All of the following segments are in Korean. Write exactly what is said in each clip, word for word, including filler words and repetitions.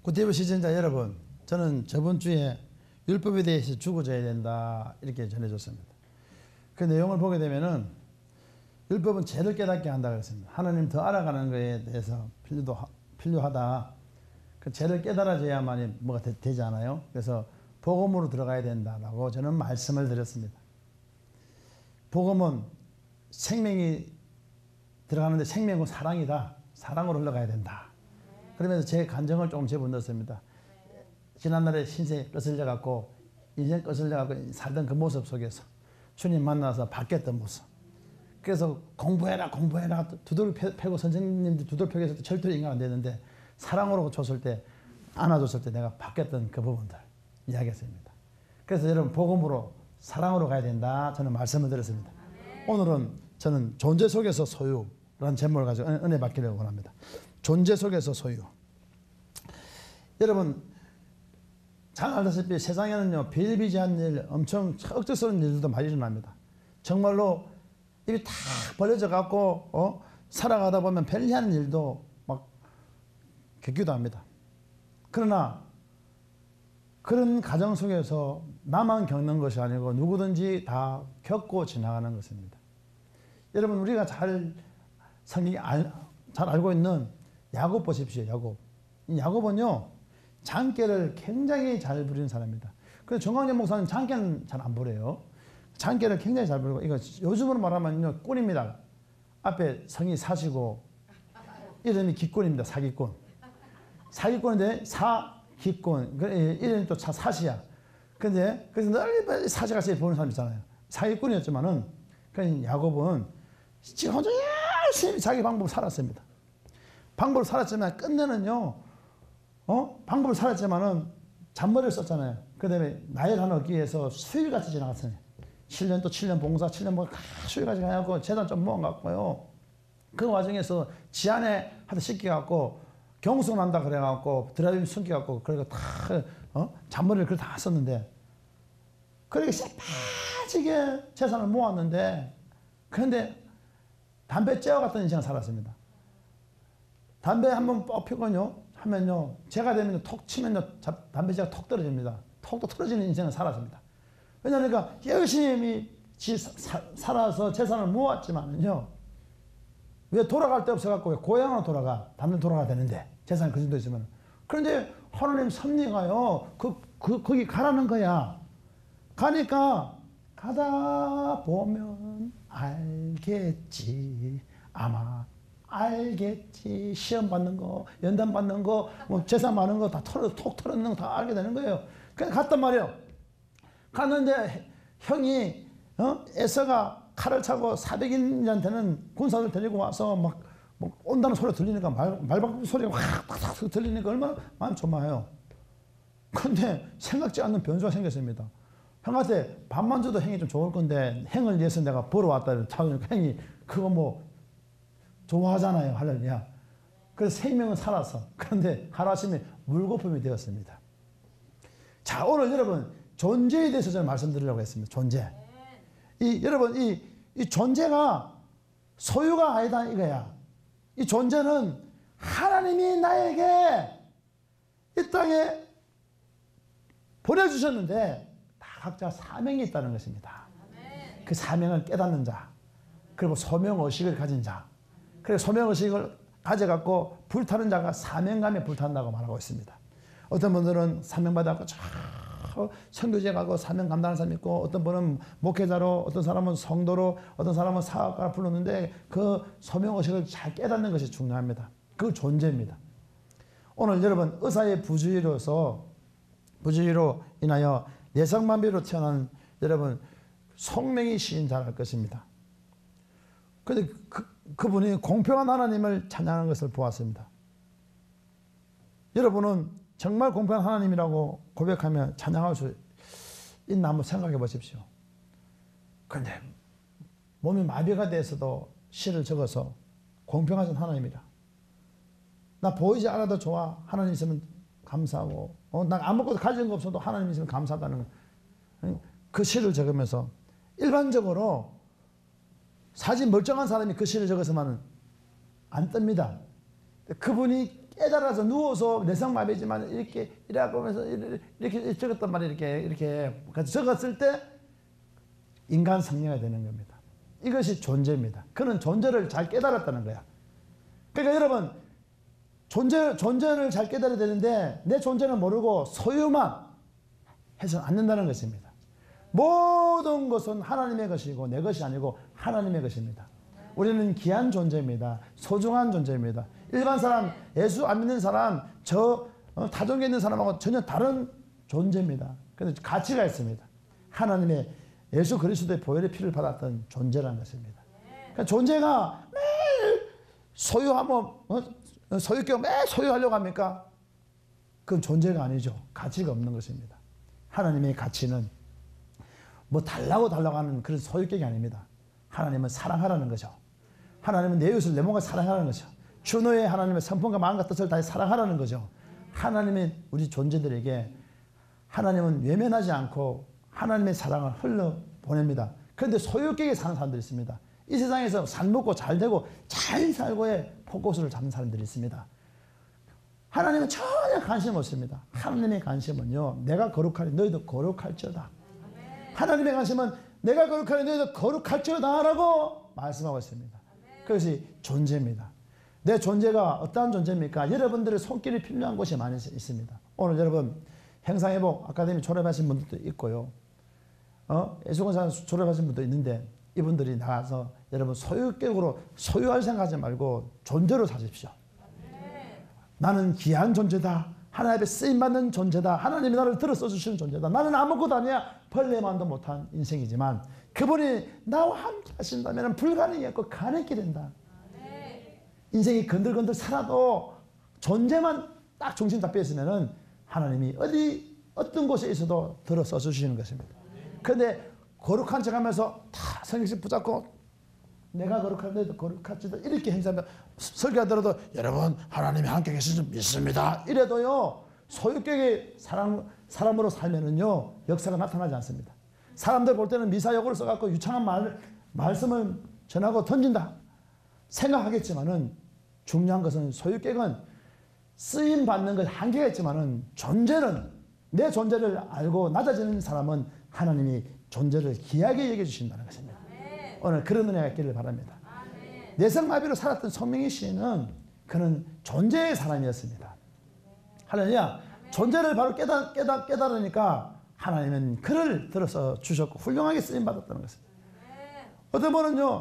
구티브 시청자 여러분, 저는 저번 주에 율법에 대해서 죽어져야 된다 이렇게 전해줬습니다. 그 내용을 보게 되면은 율법은 죄를 깨닫게 한다 그랬습니다. 하나님 더 알아가는 것에 대해서 필요도, 필요하다. 그 죄를 깨달아져야만이 뭐가 되, 되지 않아요. 그래서 복음으로 들어가야 된다라고 저는 말씀을 드렸습니다. 복음은 생명이 들어가는데 생명은 사랑이다. 사랑으로 흘러가야 된다. 그러면서 제 간정을 조금 집어넣었습니다. 지난날에 신세에 거슬려 갖고 인생 거슬려 갖고 살던 그 모습 속에서 주님 만나서 바뀌었던 모습. 그래서 공부해라 공부해라 두들 패고 선생님들 두들 패고 해서 절대로 인간 안 되는데 사랑으로 줬을 때 안아줬을 때 내가 바뀌었던 그 부분들 이야기했습니다. 그래서 여러분 복음으로 사랑으로 가야 된다 저는 말씀을 드렸습니다. 오늘은 저는 존재 속에서 소유라는 제목을 가지고 은혜 받기를 원합니다. 존재 속에서 소유. 여러분 잘 알다시피 세상에는요 비일비재한 일, 엄청 억지스러운 일들도 많이 일어납니다. 정말로 입이 탁 벌려져 갖고 어? 살아가다 보면 편리한 일도 막 겪기도 합니다. 그러나 그런 가정 속에서 나만 겪는 것이 아니고 누구든지 다 겪고 지나가는 것입니다. 여러분 우리가 잘 성경이 알, 잘 알고 있는 야곱 보십시오. 야곱. 이 야곱은요 장깨를 굉장히 잘 부리는 사람입니다. 그래서 정광재 목사님 장깨는 잘 안 부려요. 장깨를 굉장히 잘 부르고 이거 요즘으로 말하면요 꾼입니다. 앞에 성이 사시고 이름이 기꾼입니다. 사기꾼. 사기꾼인데 사기꾼. 이름이 또 사시야. 근데 그래서 널리 사시같이 보는 사람 있잖아요. 사기꾼이었지만은 그 야곱은 지금 혼자 열심히 자기 방법을 살았습니다. 방법을 살았지만 끝내는요, 어? 방법을 살았지만은 잔머리를 썼잖아요. 그 다음에 나이를 하나 얻기 위해서 수일같이 지나갔어요. 칠 년 또 칠 년 봉사, 칠 년 봉사, 수일같이 가갖고 재단 좀 모아갖고요. 그 와중에서 지안에 하도 씻겨갖고 경수난다 그래갖고 드라이빙 숨겨갖고 그래서 다, 어? 잔머리를 그걸 다 썼는데 그렇게 새빠지게 재산을 모았는데 그런데 담배 째어 같은 인생을 살았습니다. 담배 한번 뽑히건요 하면요 제가 되면 톡 치면요 담배재가 톡 떨어집니다. 톡도 떨어지는 인생을 살았습니다. 왜냐하니까 열심히 지, 사, 살아서 재산을 모았지만요 왜 돌아갈 데 없어갖고 왜 고향으로 돌아가 다른 데 돌아가야 되는데 재산이 그 정도 있으면 그런데 하나님 섭리가요 그, 그, 거기 가라는 거야. 가니까 가다 보면 알겠지 아마 알겠지. 시험 받는 거, 연단 받는 거, 뭐 재산 많은 거 다 털어, 톡 털어놓는 거 다 알게 되는 거예요. 그냥 갔단 말이에요. 갔는데 형이, 어? 에서가 칼을 차고 사백인한테는 군사들 데리고 와서 막, 막 온다는 소리가 들리니까 말, 말박 소리가 확, 확, 확 들리니까 얼마나 마음 조마해요. 근데 생각지 않는 변수가 생겼습니다. 형한테 밥만 줘도 형이 좀 좋을 건데, 형을 위해서 내가 벌어왔다. 차오니까 형이 그거 뭐, 좋아하잖아요. 할렐루야. 그래서 생명은 살았어. 그런데 하루아침에 물거품이 되었습니다. 자, 오늘 여러분 존재에 대해서 저는 말씀드리려고 했습니다. 존재. 이 여러분 이, 이 존재가 소유가 아니다 이거야. 이 존재는 하나님이 나에게 이 땅에 보내주셨는데 다 각자 사명이 있다는 것입니다. 그 사명을 깨닫는 자, 그리고 소명의식을 가진 자, 그래서 소명의식을 가져갖고 불타는 자가 사명감에 불탄다고 말하고 있습니다. 어떤 분들은 사명받아갖고 저 선교지에 가고 사명 감당하는 사람이 있고 어떤 분은 목회자로 어떤 사람은 성도로 어떤 사람은 사업가를 불렀는데 그 소명의식을 잘 깨닫는 것이 중요합니다. 그 존재입니다. 오늘 여러분 의사의 부주의로서 부주의로 인하여 내성만비로 태어난 여러분 속명이 시인자랄 것입니다. 그런데 그 그분이 공평한 하나님을 찬양하는 것을 보았습니다. 여러분은 정말 공평한 하나님이라고 고백하며 찬양할 수 있나 한번 생각해 보십시오. 그런데 몸이 마비가 돼서도 시를 적어서 공평하신 하나님이라. 나 보이지 않아도 좋아. 하나님 있으면 감사하고 어, 난 아무것도 가진 거 없어도 하나님 있으면 감사하다는 그 시를 적으면서 일반적으로 사진 멀쩡한 사람이 그 시를 적어서만은 안 뜹니다. 그분이 깨달아서 누워서 내성마비지만 이렇게 이래갖고 하면서 이렇게 적었단 말이에요. 이렇게 이렇게 적었을 때 인간 성령이 되는 겁니다. 이것이 존재입니다. 그는 존재를 잘 깨달았다는 거야. 그러니까 여러분 존재, 존재를 잘 깨달아야 되는데 내 존재는 모르고 소유만 해서는 안 된다는 것입니다. 모든 것은 하나님의 것이고 내 것이 아니고 하나님의 것입니다. 우리는 귀한 존재입니다. 소중한 존재입니다. 일반 사람, 예수 안 믿는 사람, 저 어, 다종교 있는 사람하고 전혀 다른 존재입니다. 그런데 가치가 있습니다. 하나님의 예수 그리스도의 보혈의 피를 받았던 존재라는 것입니다. 그러니까 존재가 매일 소유하면 어, 소유격 매일 소유하려고 합니까? 그건 존재가 아니죠. 가치가 없는 것입니다. 하나님의 가치는 뭐 달라고 달라고 하는 그런 소유격이 아닙니다. 하나님은 사랑하라는 거죠. 하나님은 내 이웃을 내 몸과 사랑하라는 거죠. 주노의 하나님의 성품과 마음과 뜻을 다해 사랑하라는 거죠. 하나님의 우리 존재들에게 하나님은 외면하지 않고 하나님의 사랑을 흘러보냅니다. 그런데 소유격에 사는 사람들이 있습니다. 이 세상에서 살 먹고 잘 되고 잘 살고의 포커스를 잡는 사람들이 있습니다. 하나님은 전혀 관심 없습니다. 하나님의 관심은요, 내가 거룩하니 너희도 거룩할지어다. 하나님의 관심은 내가 거룩하니 너희도 거룩할지어다 라고 말씀하고 있습니다. 그것이 존재입니다. 내 존재가 어떠한 존재입니까? 여러분들의 손길이 필요한 곳이 많이 있습니다. 오늘 여러분 행상회복 아카데미 졸업하신 분들도 있고요. 어? 예수공사 졸업하신 분도 있는데 이분들이 나가서 여러분 소유격으로 소유할 생각하지 말고 존재로 사십시오. 나는 귀한 존재다. 하나님의 쓰임받는 존재다. 하나님이 나를 들어 써주시는 존재다. 나는 아무것도 아니야. 벌레만도 못한 인생이지만 그분이 나와 함께 하신다면 불가능이 없고 가능하게 된다. 인생이 건들건들 살아도 존재만 딱 중심 잡혀 있으면 하나님이 어디 어떤 곳에 있어도 들어 써주시는 것입니다. 그런데 거룩한 척하면서 다 성경책 붙잡고 내가 거룩한데도 거룩할지도 이렇게 행사하면 설교하더라도 여러분 하나님이 함께 계신 줄 믿습니다. 이래도요 소유격의 사람, 사람으로 살면은요 역사가 나타나지 않습니다. 사람들 볼 때는 미사여구를 써갖고 유창한 말, 말씀을 전하고 던진다 생각하겠지만은 중요한 것은 소유격은 쓰임 받는 것 한계가 있지만은 존재는 내 존재를 알고 낮아지는 사람은 하나님이 존재를 귀하게 여겨주신다는 것입니다. 아멘. 오늘 그런 은혜가 있기를 바랍니다. 아멘. 내성마비로 살았던 손명희 씨는 그는 존재의 사람이었습니다. 할렐루야. 존재를 바로 깨달, 깨달, 깨달으니까 하나님은 그를 들어서 주셨고 훌륭하게 쓰임받았다는 것입니다. 아멘. 어떤 분은요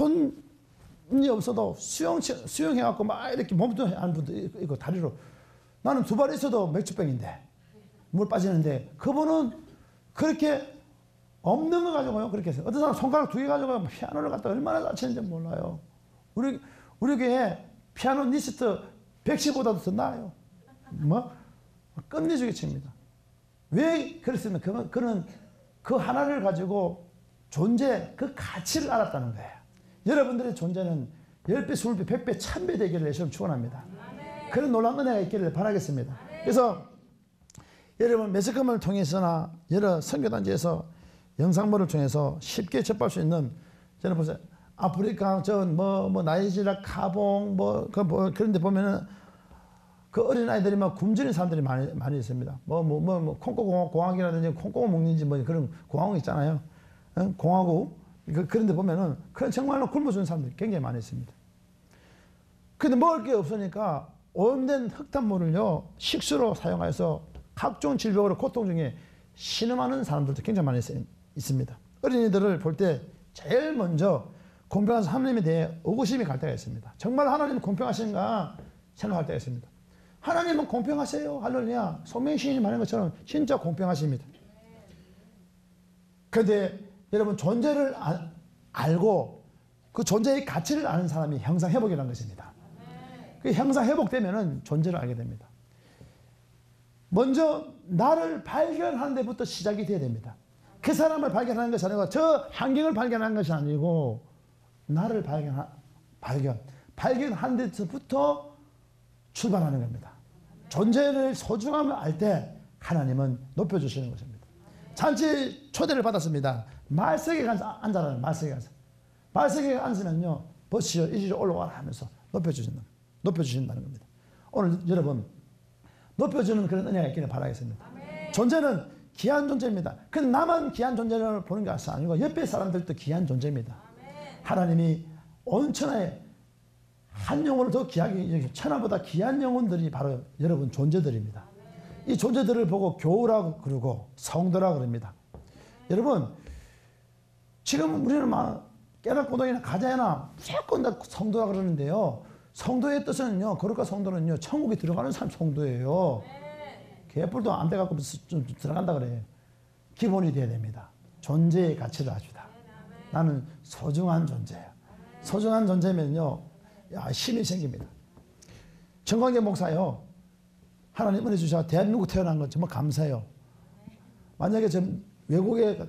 손이 없어도 수영, 수영해갖고 막 이렇게 몸도 하는 분도 있고 다리로 나는 두 발 있어도 맥주병인데 물 빠지는데 그분은 그렇게 없는 거 가지고요 그렇게 했어요. 어떤 사람 손가락 두 개 가지고 피아노를 갖다 얼마나 잘 치는지 몰라요. 우리 우리 교회 피아노니스트 백시보다도 더 나아요. 뭐 끝내주게 칩니다. 왜 그랬으면 그는, 그는 그 하나를 가지고 존재 그 가치를 알았다는 거예요. 여러분들의 존재는 십 배, 이십 배, 백 배, 천 배 되기를 예수님 축원합니다. 그런 놀라운 은혜가 있기를 바라겠습니다. 그래서 여러분 매스컴을 통해서나 여러 선교단지에서 영상물을 통해서 쉽게 접할 수 있는 저는 보세요. 아프리카 저뭐 뭐 나이지리아 카봉 뭐, 그 뭐 그런 데 보면은 그 어린 아이들이 막 굶주린 사람들이 많이 많이 있습니다. 뭐 뭐 뭐 뭐 콩고 공항이라든지 콩고 먹는지 뭐 그런 공항 있잖아요. 응? 공화국 그, 그런 데 보면은 그런 정말로 굶어 죽는 사람들이 굉장히 많이 있습니다. 근데 먹을 게 없으니까 오염된 흙탕물을요 식수로 사용해서 각종 질병으로 고통 중에 신음하는 사람들도 굉장히 많이 있습니다. 어린이들을 볼 때 제일 먼저 공평한 하나님에 대해 의구심이 갈 때가 있습니다. 정말 하나님은 공평하신가 생각할 때가 있습니다. 하나님은 공평하세요. 할렐루야. 손명희 시인이 말한 것처럼 진짜 공평하십니다. 그런데 여러분 존재를 아, 알고 그 존재의 가치를 아는 사람이 형상회복이라는 것입니다. 그 형상회복되면은 존재를 알게 됩니다. 먼저 나를 발견하는 데부터 시작이 돼야 됩니다. 그 사람을 발견하는 것이 아니고 저 환경을 발견하는 것이 아니고 나를 발견, 발견, 발견하는 데서부터 출발하는 겁니다. 존재를 소중함을 알 때 하나님은 높여주시는 것입니다. 잔치 초대를 받았습니다. 말석에 앉아라는 말석에 앉아. 말석에 앉으면요, 버시어 이리로 올라와라 하면서 높여주신다, 높여주신다는 겁니다. 오늘 여러분 높여주는 그런 은혜가 있기를 바라겠습니다. 아멘. 존재는 귀한 존재입니다. 그 나만 귀한 존재를 보는 것이 아니고 옆에 사람들도 귀한 존재입니다. 아멘. 하나님이 온 천하에 한 영혼을 더 귀하게 여기서 천하보다 귀한 영혼들이 바로 여러분 존재들입니다. 아멘. 이 존재들을 보고 교우라고 그러고 성도라고 그럽니다. 여러분 지금 우리는 막 깨닫고동이나 가자나 무조건 다 성도라 그러는데요. 성도의 뜻은요, 거룩한 성도는요, 천국에 들어가는 사람 성도예요. 개뿔도 안 돼갖고 좀 들어간다 그래요. 기본이 돼야 됩니다. 존재의 가치를 아주다. 나는 소중한 존재예요. 소중한 존재면요, 야, 힘이 생깁니다. 정광재 목사요, 하나님 은혜 주셔서 대한민국 태어난 건 정말 감사해요. 만약에 좀 외국에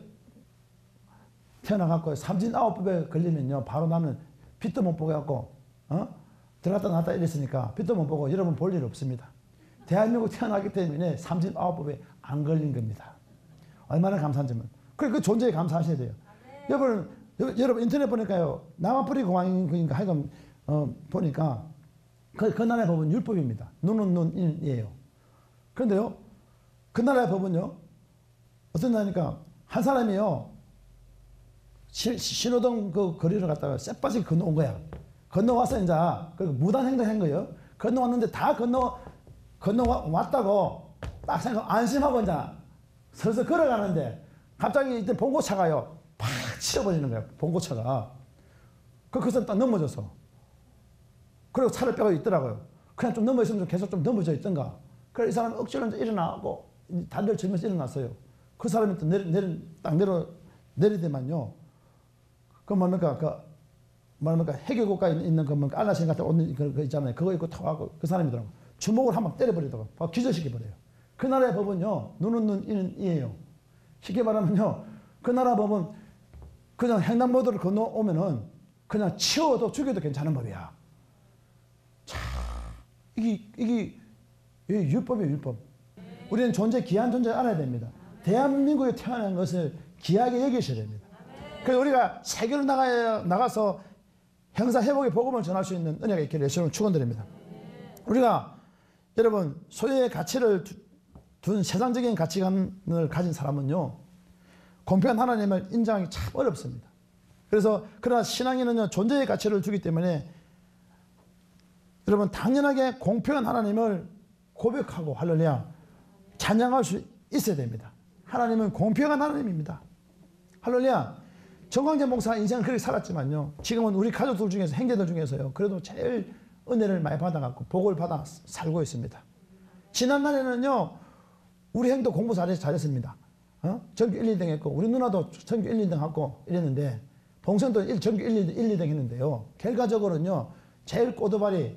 태어나갖고 삼진아홉법에 걸리면요, 바로 나는 빛도 못 보게 갖고, 어? 들어갔다 나왔다 이랬으니까 빛도 못 보고 여러분 볼 일 없습니다. 대한민국 태어나기 때문에 삼진아홉법에 안 걸린 겁니다. 얼마나 감사한지. 그래, 그 존재에 감사하셔야 돼요. 네. 여러분, 여러분 인터넷 보니까요, 남아프리 공항이니까 하여간, 어, 보니까 그, 그 나라의 법은 율법입니다. 눈은 눈이에요. 그런데요, 그 나라의 법은요, 어떤 나라니까 한 사람이요, 시, 신호등 그 거리를 갔다가 쎄빠지게 건너온 거야. 건너와서 이제 그 무단횡단 한 거예요. 건너왔는데 다 건너 건너왔다고 딱 생각 안심하고 이제 서서 걸어가는데 갑자기 이때 봉고차가요 팍 치러버리는 거예요. 봉고차가. 그 그래서 딱 넘어져서. 그리고 차를 빼고 있더라고요. 그냥 좀 넘어있으면 좀 계속 좀 넘어져 있던가. 그래서 이 사람이 억지로 이제 일어나고 다리를 들면서 일어났어요. 그 사람이 또 내려, 내려, 딱 내려 내리더만요. 그 뭡니까 그 뭐랍니까 해결국가에 있는 그 뭡니까 알라신 같은 옷 그 있잖아요. 그거 입고 타고 그 사람이더라고. 주먹을 한방 때려버리더라고. 기절시켜버려요. 그 나라의 법은요, 눈은 눈, 이는 이예요. 쉽게 말하면요, 그 나라 법은 그냥 횡단보도를 건너오면은 그냥 치워도 죽여도 괜찮은 법이야. 자, 이게 이게 율법이에요, 율법. 우리는 존재 귀한 존재를 알아야 됩니다. 대한민국에 태어난 것을 귀하게 여기셔야 됩니다. 그래서 우리가 세계로 나가 나가서 형사 회복의 복음을 전할 수 있는 은혜가 있기를 예수님을 축원드립니다. 우리가 여러분 소유의 가치를 둔 세상적인 가치관을 가진 사람은요, 공평한 하나님을 인정하기 참 어렵습니다. 그래서 그러나 신앙인은요, 존재의 가치를 두기 때문에 여러분 당연하게 공평한 하나님을 고백하고 할렐루야 찬양할 수 있어야 됩니다. 하나님은 공평한 하나님입니다. 할렐루야. 정광재 목사 인생은 그렇게 살았지만요, 지금은 우리 가족들 중에서 형제들 중에서요, 그래도 제일 은혜를 많이 받아갖고 복을 받아 살고 있습니다. 지난날에는요, 우리 형도 공부 잘해서 잘했습니다. 어? 전교 일, 이 등 했고, 우리 누나도 전교 일, 이 등 하고 이랬는데, 동생도 전교 일, 이 등 했는데요, 결과적으로는요, 제일 꼬드발이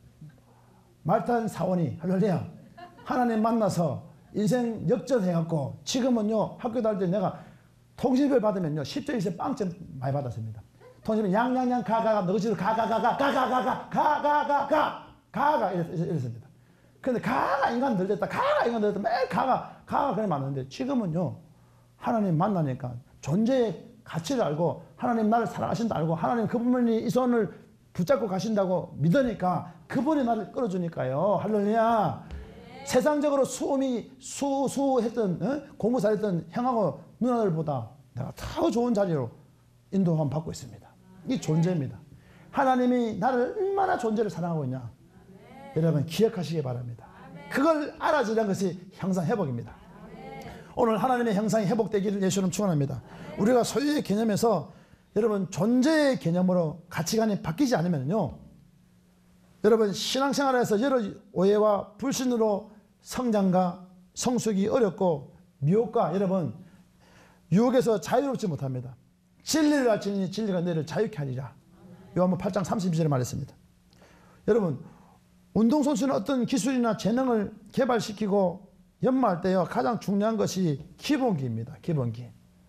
말탄 사원이 할렐루야 하나님 만나서 인생 역전해갖고, 지금은요, 학교 다닐 때 내가 통신비를 받으면요, 십 점, 일 점 빵점 많이 받았습니다. 통신비 양양양 가가가 너지로 가가가가 가가가가 가가가가 가가 이랬습니다. 근데 가가 인간 늘렸다 가가 인간 늘렸다 매일 가가 가가 그래 많은데, 지금은요, 하나님 만나니까 존재의 가치를 알고 하나님 나를 사랑하신다 알고 하나님 그분이 이 손을 붙잡고 가신다고 믿으니까 그분이 나를 끌어주니까요. 할렐루야. 네. 세상적으로 수험이 수수했던 어? 공부 잘했던 형하고 누나들보다 내가 더 좋은 자리로 인도함 받고 있습니다. 이 존재입니다. 하나님이 나를 얼마나 존재를 사랑하고 있냐, 아멘. 여러분 기억하시기 바랍니다. 아멘. 그걸 알아주는 것이 형상 회복입니다. 아멘. 오늘 하나님의 형상이 회복되기를 예수님 축원합니다. 우리가 소유의 개념에서 여러분 존재의 개념으로 가치관이 바뀌지 않으면요, 여러분 신앙생활에서 여러 오해와 불신으로 성장과 성숙이 어렵고 미혹과 여러분 유혹에서 자유롭지 못합니다. 진리를 알지니 진리가 너희를 자유케 하리라. 요한복음 팔 장 삼십이 절에 말했습니다. 여러분 운동선수는 어떤 기술이나 재능을 개발시키고 연마할 때요, 가장 중요한 것이 기본기입니다. 기본기.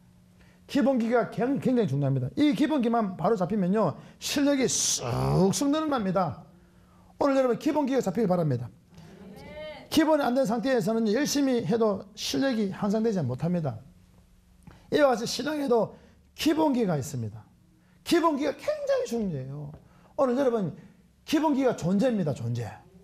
기본기가 굉장히 중요합니다. 이 기본기만 바로 잡히면요, 실력이 쑥쑥 늘어납니다. 오늘 여러분 기본기가 잡히길 바랍니다. 기본이 안 된 상태에서는 열심히 해도 실력이 향상되지 못합니다. 이와 같이 신앙에도 기본기가 있습니다. 기본기가 굉장히 중요해요. 오늘 여러분 기본기가 존재입니다. 존재.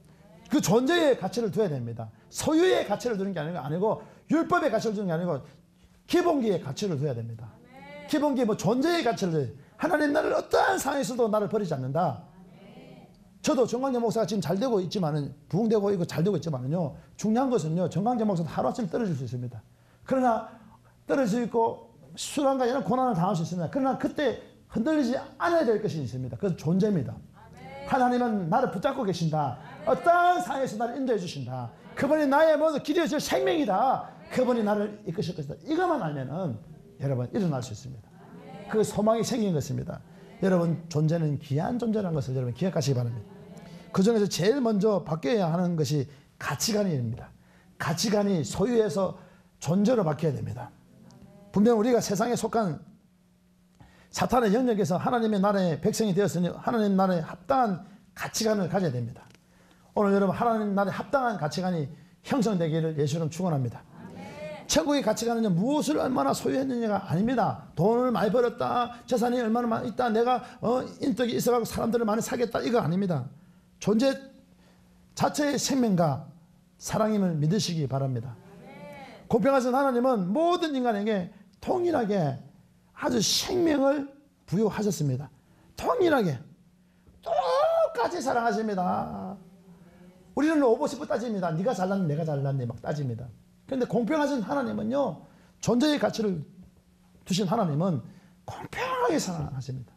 그 존재의 가치를 둬야 됩니다. 소유의 가치를 두는 게 아니고 율법의 가치를 두는 게 아니고 기본기의 가치를 둬야 됩니다. 기본기 뭐 존재의 가치를 둬야 돼요. 하나님 나를 어떠한 상황에서도 나를 버리지 않는다. 저도 정광재 목사가 지금 잘 되고 있지만은 부흥되고 있고 잘 되고 있지만은요, 중요한 것은요, 정광재 목사도 하루아침에 떨어질 수 있습니다. 그러나 떨어질 수 있고 수란과 이런 고난을 당할 수 있습니다. 그러나 그때 흔들리지 않아야 될 것이 있습니다. 그것은 존재입니다. 하나님은 나를 붙잡고 계신다. 어떠한 상황에서 나를 인도해 주신다. 그분이 나의 모든 기대어질 생명이다. 그분이 나를 이끄실 것이다. 이것만 알면은 여러분 일어날 수 있습니다. 그 소망이 생긴 것입니다. 여러분 존재는 귀한 존재라는 것을 여러분 기억하시기 바랍니다. 그 중에서 제일 먼저 바뀌어야 하는 것이 가치관입니다. 가치관이 소유에서 존재로 바뀌어야 됩니다. 분명 우리가 세상에 속한 사탄의 영역에서 하나님의 나라의 백성이 되었으니 하나님 나라에 합당한 가치관을 가져야 됩니다. 오늘 여러분 하나님 나라에 합당한 가치관이 형성되기를 예수님 축원합니다. 천국의 가치관은 무엇을 얼마나 소유했느냐가 아닙니다. 돈을 많이 벌었다, 재산이 얼마나 많이 있다, 내가 어, 인덕이 있어가지고 사람들을 많이 사겠다, 이거 아닙니다. 존재 자체의 생명과 사랑임을 믿으시기 바랍니다. 공평하신 하나님은 모든 인간에게 동일하게 아주 생명을 부여하셨습니다. 동일하게 똑같이 사랑하십니다. 우리는 오버십을 따집니다. 네가 잘났니 내가 잘났니 막 따집니다. 그런데 공평하신 하나님은요, 존재의 가치를 두신 하나님은 공평하게 사랑하십니다.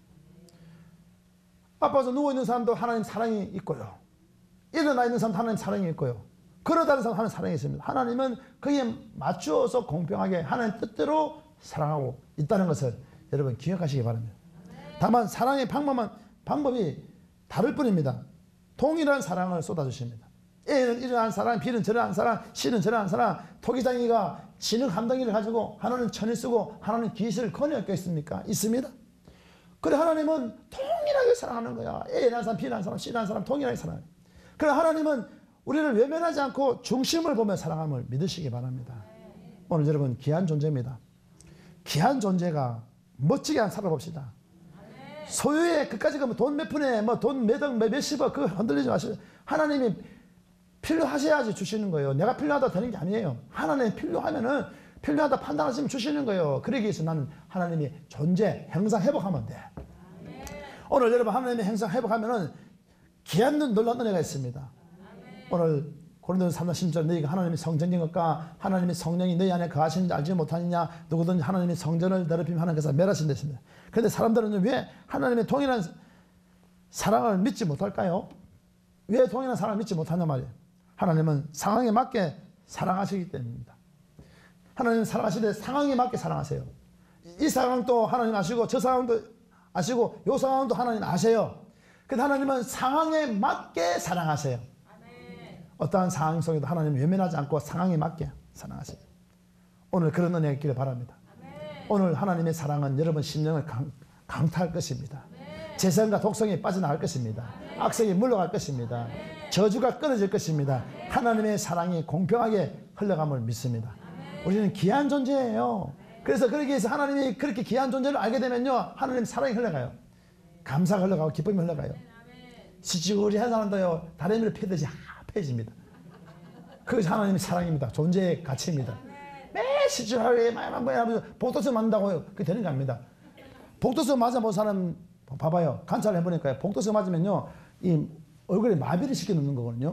아파서 누워있는 사람도 하나님 사랑이 있고요, 일어나 있는 사람도 하나님 사랑이 있고요, 걸어다니는 사람도 하나님 사랑이 있습니다. 하나님은 거기에 맞추어서 공평하게 하나님 뜻대로 사랑하고 있다는 것을 여러분 기억하시기 바랍니다. 다만 사랑의 방법은, 방법이 다를 뿐입니다. 동일한 사랑을 쏟아주십니다. A는 이러한 사랑, B는 저러한 사랑, C는 저러한 사랑. 토기장이가 진흙 한 덩이를 가지고 하나는 천을 쓰고 하나는 기실을 거느꼈겠습니까? 있습니다. 그래 하나님은 동일하게 사랑하는 거야. A라는 사람, B라는 사람, C라는 사람 동일하게 사랑해요. 그래 하나님은 우리를 외면하지 않고 중심을 보며 사랑함을 믿으시기 바랍니다. 오늘 여러분 귀한 존재입니다. 귀한 존재가 멋지게 한 살아봅시다. 소유에 그까지 가면 돈 몇 푼에 뭐 돈 몇억 몇십억 그 흔들리지 마시고, 하나님이 필요하셔야지 주시는 거예요. 내가 필요하다 되는 게 아니에요. 하나님이 필요하면은 필요하다 판단하시면 주시는 거예요. 그러기 위해서 나는 하나님이 존재 형상 회복하면 돼. 오늘 여러분 하나님의 형상 회복하면은 귀한 놀라운 은혜가 있습니다. 오늘 고린도서 삼 장 십 절 너희가 하나님의 성전인 것과 하나님의 성령이 너희 안에 거하시는지 알지 못하느냐, 누구든지 하나님의 성전을 더럽히면 하나님 것을 멸하신다 했습니다. 그런데 사람들은 왜 하나님의 동일한 사랑을 믿지 못할까요? 왜 동일한 사랑을 믿지 못하냐 말이에요. 하나님은 상황에 맞게 사랑하시기 때문입니다. 하나님은 사랑하시되 상황에 맞게 사랑하세요. 이 상황도 하나님 아시고 저 상황도 아시고 이 상황도 하나님 아세요. 근데 하나님은 상황에 맞게 사랑하세요. 어떠한 상황 속에도 하나님 외면하지 않고 상황에 맞게 사랑하세요. 오늘 그런 은혜가 있기를 바랍니다. 오늘 하나님의 사랑은 여러분 심령을 강, 강타할 것입니다. 재성과 독성이 빠져나갈 것입니다. 악성이 물러갈 것입니다. 저주가 끊어질 것입니다. 하나님의 사랑이 공평하게 흘러감을 믿습니다. 우리는 귀한 존재예요. 그래서 그러기 위해서 하나님이 그렇게 귀한 존재를 알게 되면요, 하나님 사랑이 흘러가요. 감사가 흘러가고 기쁨이 흘러가요. 시시거리한 사람도요, 다리미를 패듯이 패집니다. 그것이 하나님의 사랑입니다. 존재의 가치입니다. 매 시시하게 하면서 복도서 맞는다고 그게 되는 거 아닙니다. 복도서 맞아본 사람 봐봐요. 관찰을 해보니까요, 복도서 맞으면요, 이 얼굴에 마비를 시켜놓는 거거든요.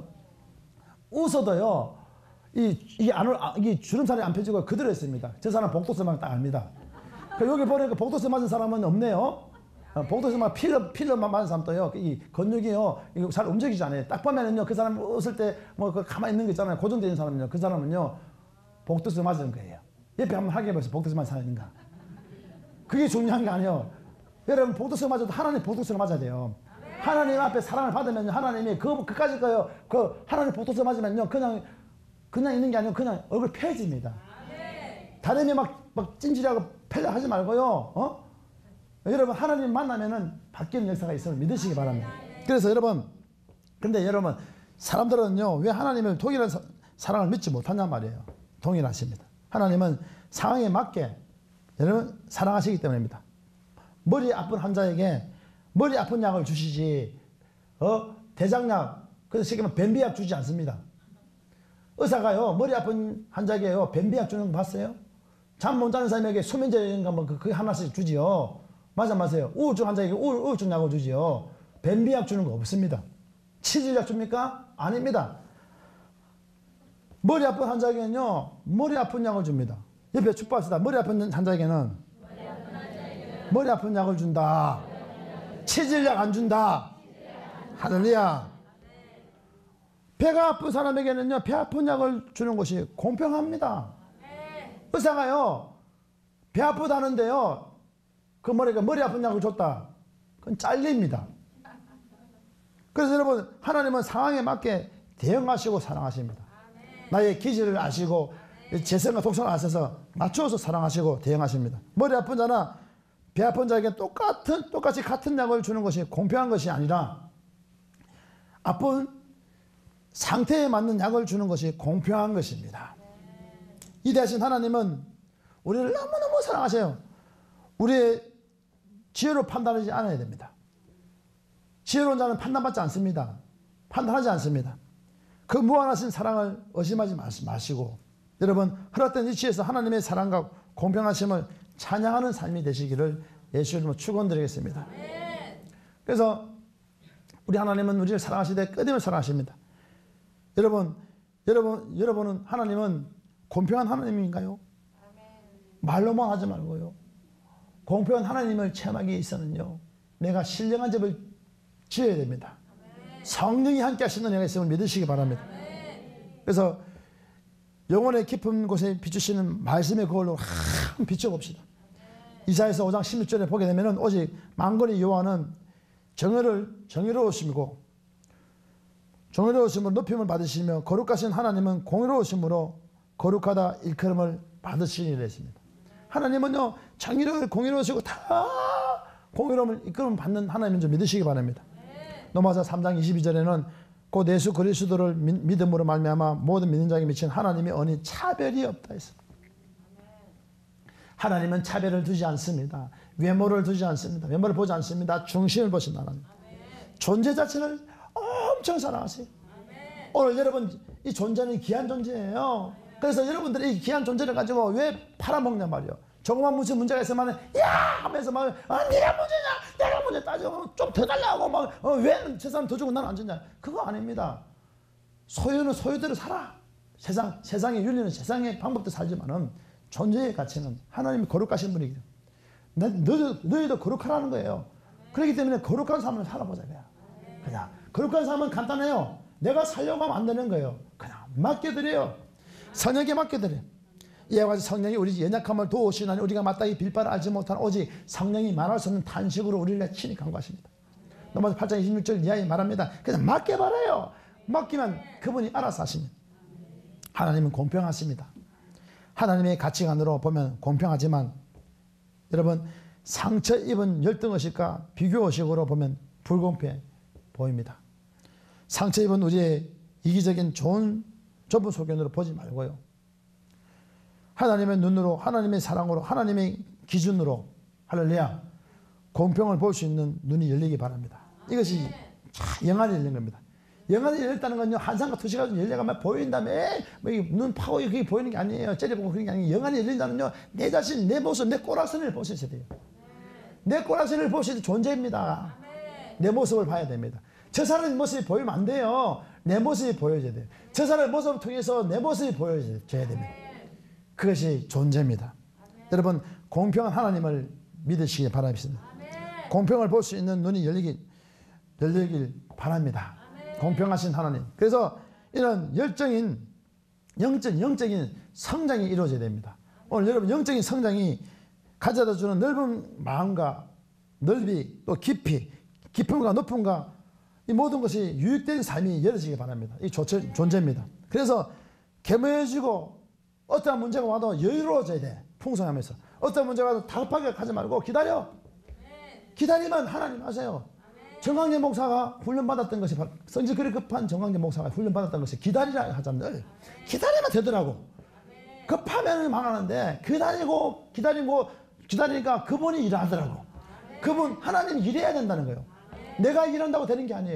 웃어도요, 이, 이게 안, 이게 주름살이 안 펴지고 그대로 있습니다. 저 사람 복도서 맞으면 딱 압니다. 여기 보니까 복도서 맞은 사람은 없네요. 복도서만 필러, 필러만 맞은 사람도요, 이 근육이요, 이거 잘 움직이지 않아요. 딱 보면은요, 그 사람 웃을 때, 뭐, 그 가만히 있는 거 있잖아요. 고정되어 있는 사람은요, 그 사람은요, 복도서 맞은 거예요. 옆에 한번 하게 해보세요. 복도서 맞은 사람인가. 그게 중요한 게 아니에요. 여러분, 복도서 맞아도 하나님 복도서를 맞아야 돼요. 하나님 앞에 사랑을 받으면 하나님이 그, 그까짓 거요, 그, 하나님 복도서 맞으면요, 그냥, 그냥 있는 게 아니고 그냥 얼굴 펴집니다. 다리미 막, 막 찜질하고 펴려 하지 말고요, 어? 여러분 하나님 만나면은 바뀌는 역사가 있음을 믿으시기 바랍니다. 그래서 여러분, 근데 여러분 사람들은요, 왜 하나님을 동일한 사, 사랑을 믿지 못하냐 말이에요. 동일하십니다. 하나님은 상황에 맞게 여러분 사랑하시기 때문입니다. 머리 아픈 환자에게 머리 아픈 약을 주시지, 어 대장약 그래서 쉽게 말하면 변비약 주지 않습니다. 의사가요, 머리 아픈 환자에게요, 변비약 주는 거 봤어요? 잠 못 자는 사람에게 수면제인가 뭐 그게 하나씩 주지요. 맞아, 맞아요. 우울증 환자에게 우울, 우울증 약을 주지요. 변비약 주는 거 없습니다. 치질약 줍니까? 아닙니다. 머리 아픈 환자에게는요, 머리 아픈 약을 줍니다. 옆에 축복합시다. 머리 아픈 환자에게는 머리 아픈 약을 준다. 치질약 안 준다. 할렐루야. 배가 아픈 사람에게는요, 배 아픈 약을 주는 것이 공평합니다. 의사가요, 배 아프다는데요, 그 머리가 머리 아픈 약을 줬다. 그건 잘립니다. 그래서 여러분, 하나님은 상황에 맞게 대응하시고 사랑하십니다. 나의 기질을 아시고 재성과 독성을 아셔서 맞추어서 사랑하시고 대응하십니다. 머리 아픈 자나 배 아픈 자에게 똑같은 똑같이 같은 약을 주는 것이 공평한 것이 아니라 아픈 상태에 맞는 약을 주는 것이 공평한 것입니다. 이 대신 하나님은 우리를 너무너무 사랑하셔요. 우리의 지혜로 판단하지 않아야 됩니다. 지혜로운 자는 판단받지 않습니다. 판단하지 않습니다. 그 무한하신 사랑을 의심하지 마시고 여러분, 허락된 위치에서 하나님의 사랑과 공평하심을 찬양하는 삶이 되시기를 예수 이름으로 축원드리겠습니다. 그래서 우리 하나님은 우리를 사랑하시되 끊임없이 사랑하십니다. 여러분, 여러분, 여러분은 하나님은 공평한 하나님인가요? 말로만 하지 말고요. 공평한 하나님을 체험하기 위해서는요, 내가 신령한 집을 지어야 됩니다. 성령이 함께 하시는 은혜가 있음을 믿으시기 바랍니다. 그래서 영혼의 깊은 곳에 비추시는 말씀의 그걸로 한번 비춰봅시다. 이사야서 오 장 십육 절에 보게 되면 오직 만군의 여호와는 정의를 정의로우심이고 정의로우심으로 높임을 받으시며 거룩하신 하나님은 공의로우심으로 거룩하다 일컬음을 받으시리라 했습니다. 하나님은요, 정의로운 공의로우시고 다 공의로움을 이끌음 받는 하나님인 줄 믿으시기 바랍니다. 로마서 삼 장 이십이 절에는 곧 예수 그리스도를 믿음으로 말미암아 모든 믿는 자에게 미친 하나님의 언이 차별이 없다 했습니다. 하나님은 차별을 두지 않습니다. 외모를 두지 않습니다. 외모를 보지 않습니다. 중심을 보신다. 하나님. 존재 자체를 엄청 사랑하세요. 오늘 여러분, 이 존재는 귀한 존재예요. 그래서 여러분들이 이 귀한 존재를 가지고 왜 팔아먹냐 말이요. 조그만 무슨 문제가 있으면 야 하면서 막 아, 네가 문제냐 내가 문제 따지고 좀 더 달라고 막 어, 왜 저 사람 더 주고 나는 안 주냐. 그거 아닙니다. 소유는 소유대로 살아. 세상, 세상의 윤리는 세상의 방법도 살지만은 존재의 가치는 하나님이 거룩하신 분이기 때문에 너, 너희도 거룩하라는 거예요. 그렇기 때문에 거룩한 삶을 살아보자. 그냥. 그냥 거룩한 삶은 간단해요. 내가 살려고 하면 안 되는 거예요. 그냥 맡겨드려요. 성령에게 맡겨드려요. 이와 같이 성령이 우리 연약함을 도우시나니 우리가 마땅히 빌바를 알지 못한 오직 성령이 말할 수 없는 탄식으로 우리를 친히 간구하십니다. 로마서 팔 장 이십육 절 이하에 말합니다. 그냥 맡겨봐라요. 맡기면 그분이 알아서 하십니다. 하나님은 공평하십니다. 하나님의 가치관으로 보면 공평하지만 여러분, 상처 입은 열등의식과 비교의식으로 보면 불공평해 보입니다. 상처 입은 우리의 이기적인 좋은 좁은 소견으로 보지 말고요. 하나님의 눈으로, 하나님의 사랑으로, 하나님의 기준으로, 할렐루야, 공평을 볼 수 있는 눈이 열리기 바랍니다. 이것이 영안이 열린 겁니다. 영안이 열렸다는 건요, 한상과 투시가 열려가면 보인다며, 뭐 눈 파고 그게 보이는 게 아니에요. 째려보고 그런 게 아니에요. 영안이 열린다는요, 내 자신, 내 모습, 내 꼬락선을 보셔야 돼요. 내 꼬락선을 보셔야 존재입니다. 내 모습을 봐야 됩니다. 저 사람의 모습이 보이면 안 돼요. 내 모습이 보여져야 돼요. 저 사람의 모습을 통해서 내 모습이 보여져야 됩니다. 그것이 존재입니다. 아멘. 여러분, 공평한 하나님을 믿으시기 바랍니다. 아멘. 공평을 볼 수 있는 눈이 열리길, 열리길 바랍니다. 아멘. 공평하신 하나님. 그래서 이런 열정인, 영적, 영적인 성장이 이루어져야 됩니다. 오늘 여러분, 영적인 성장이 가져다 주는 넓은 마음과 넓이, 또 깊이, 깊음과 높음과 이 모든 것이 유익된 삶이 열어지기 바랍니다. 이 조체, 존재입니다. 그래서 겸허해지고 어떠한 문제가 와도 여유로워져야 돼. 풍성하면서. 어떤 문제가 와도 다급하게 가지 말고 기다려. 기다리면 하나님 아세요. 정광재 목사가 훈련받았던 것이, 성질 그리 급한 정광재 목사가 훈련받았던 것이 기다리라 하잖아요. 늘 기다리면 되더라고. 급하면 망하는데 기다리고 기다리고 기다리니까 그분이 일하더라고. 그분, 하나님 일해야 된다는 거예요. 내가 일한다고 되는 게 아니에요.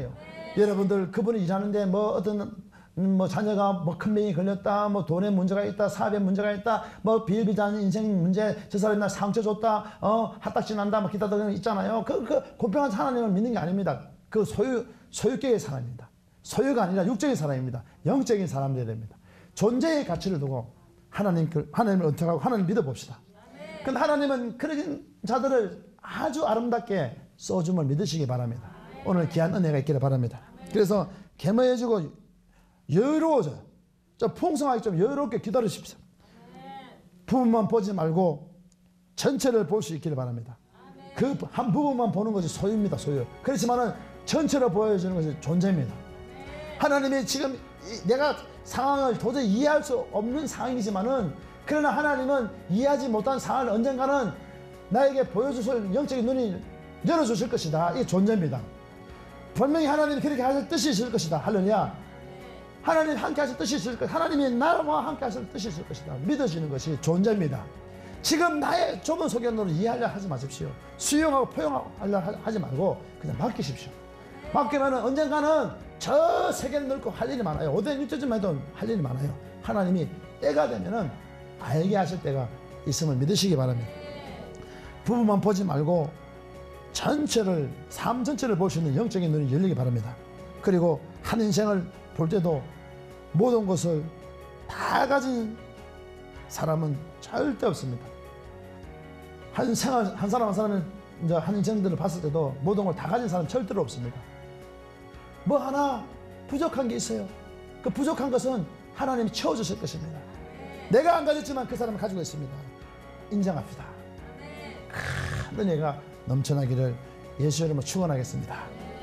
여러분들 그분이 일하는데 뭐 어떤 뭐 자녀가 뭐 큰 병이 걸렸다, 뭐 돈에 문제가 있다, 사업에 문제가 있다, 뭐 비일비재한 인생 문제, 저 사람이 나 상처 줬다, 어 핫딱지 난다, 뭐 기타 등등 있잖아요. 그, 그 공평한 하나님을 믿는 게 아닙니다. 그 소유 소유격의 사람입니다. 소유가 아니라 육적인 사람입니다. 영적인 사람들이 됩니다. 존재의 가치를 두고 하나님 하나님을 은택하고 하나님 믿어봅시다. 근데 하나님은 그런 자들을 아주 아름답게 써줌을 믿으시기 바랍니다. 오늘 귀한 은혜가 있기를 바랍니다. 그래서 개머해지고 여유로워져요. 좀 풍성하게 좀 여유롭게 기다리십시오. 부분만 보지 말고 전체를 볼 수 있기를 바랍니다. 그 한 부분만 보는 것이 소유입니다. 소유. 그렇지만은 전체를 보여주는 것이 존재입니다. 하나님이 지금 내가 상황을 도저히 이해할 수 없는 상황이지만은 그러나 하나님은 이해하지 못한 상황을 언젠가는 나에게 보여주실 영적인 눈이 열어주실 것이다. 이게 존재입니다. 분명히 하나님이 그렇게 하실 뜻이 있을 것이다. 할렐루야. 하나님 함께 하실 뜻이 있을 것이다. 하나님이 나와 함께 하실 뜻이 있을 것이다. 믿어지는 것이 존재입니다. 지금 나의 좁은 소견으로 이해하려 하지 마십시오. 수용하고 포용하려 하지 말고 그냥 맡기십시오. 맡기면 언젠가는 저 세계를 넓고 할 일이 많아요. 오대 육체쯤 해도 할 일이 많아요. 하나님이 때가 되면은 알게 하실 때가 있음을 믿으시기 바랍니다. 부분만 보지 말고 전체를, 삶 전체를 볼 수 있는 영적인 눈이 열리기 바랍니다. 그리고 한 인생을 볼 때도 모든 것을 다 가진 사람은 절대 없습니다. 한 생활, 한 사람 한 사람은 이제 한 인생들을 봤을 때도 모든 걸 다 가진 사람은 절대로 없습니다. 뭐 하나 부족한 게 있어요. 그 부족한 것은 하나님이 채워주실 것입니다. 내가 안 가졌지만 그 사람은 가지고 있습니다. 인정합시다. 큰 은혜가 넘쳐나기를 예수 이름으로 축원하겠습니다.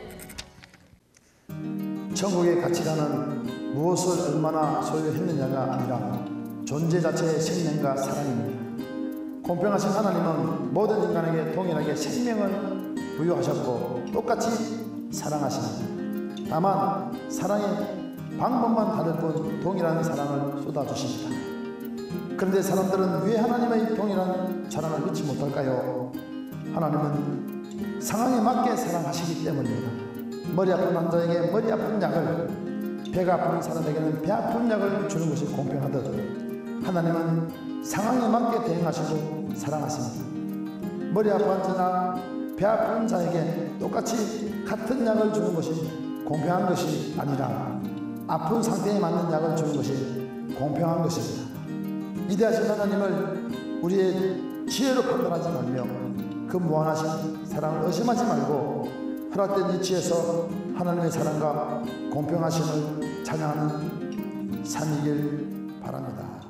천국의 가치관은 무엇을 얼마나 소유했느냐가 아니라 존재 자체의 생명과 사랑입니다. 공평하신 하나님은 모든 인간에게 동일하게 생명을 부여하셨고 똑같이 사랑하십니다. 다만 사랑의 방법만 다를 뿐 동일한 사랑을 쏟아주십니다. 그런데 사람들은 왜 하나님의 동일한 사랑을 믿지 못할까요? 하나님은 상황에 맞게 사랑하시기 때문입니다. 머리 아픈 환자에게 머리 아픈 약을, 배가 아픈 사람에게는 배 아픈 약을 주는 것이 공평하듯 하나님은 상황에 맞게 대응하시고 사랑하십니다. 머리 아픈 환자나 배 아픈 자에게 똑같이 같은 약을 주는 것이 공평한 것이 아니라 아픈 상태에 맞는 약을 주는 것이 공평한 것입니다. 위대하신 하나님을 우리의 지혜로 판단하지 말며 그 무한하신 사랑을 의심하지 말고 허락된 위치에서 하나님의 사랑과 공평하심을 찬양하는 삶이길 바랍니다.